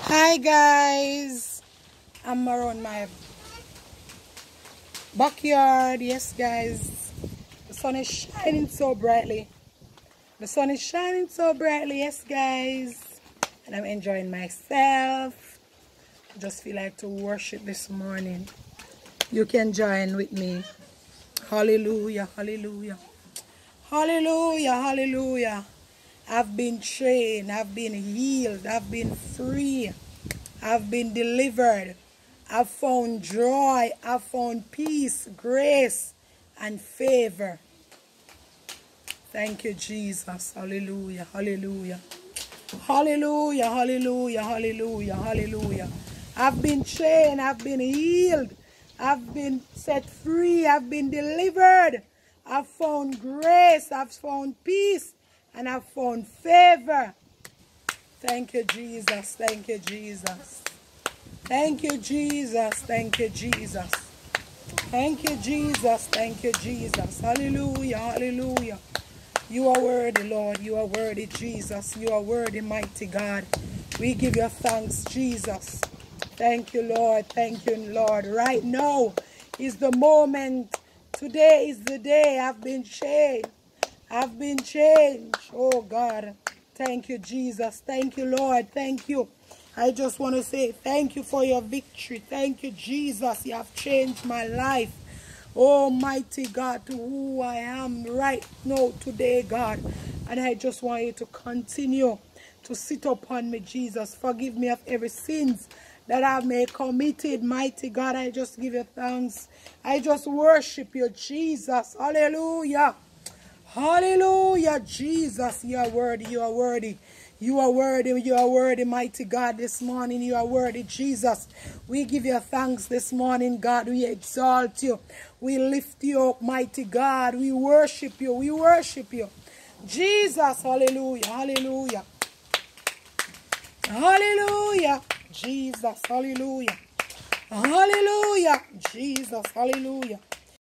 Hi guys, I'm around my backyard. Yes guys, the sun is shining so brightly. The sun is shining so brightly, yes guys, and I'm enjoying myself. I just feel like to worship this morning. You can join with me. Hallelujah, hallelujah, hallelujah, hallelujah. I've been trained, I've been healed, I've been free, I've been delivered. I've found joy, I've found peace, grace, and favor. Thank you, Jesus. Hallelujah, hallelujah. Hallelujah, hallelujah, hallelujah, hallelujah. I've been trained, I've been healed, I've been set free, I've been delivered. I've found grace, I've found peace, and I've found favor. Thank you, Jesus. Thank you, Jesus. Thank you, Jesus. Thank you, Jesus. Thank you, Jesus. Thank you, Jesus. Hallelujah. Hallelujah. You are worthy, Lord. You are worthy, Jesus. You are worthy, mighty God. We give you thanks, Jesus. Thank you, Lord. Thank you, Lord. Right now is the moment. Today is the day. I've been changed. I've been changed. Oh, God. Thank you, Jesus. Thank you, Lord. Thank you. I just want to say thank you for your victory. Thank you, Jesus. You have changed my life. Almighty God, to who I am right now today, God. And I just want you to continue to sit upon me, Jesus. Forgive me of every sins that I may committed, mighty God. I just give you thanks. I just worship you, Jesus. Hallelujah. Hallelujah, Jesus. You are worthy, you are worthy. You are worthy, you are worthy, mighty God, this morning. You are worthy, Jesus. We give you thanks this morning, God. We exalt you. We lift you up, mighty God. We worship you. We worship you. Jesus, hallelujah, hallelujah. Hallelujah, Jesus, hallelujah. Hallelujah, Jesus, hallelujah.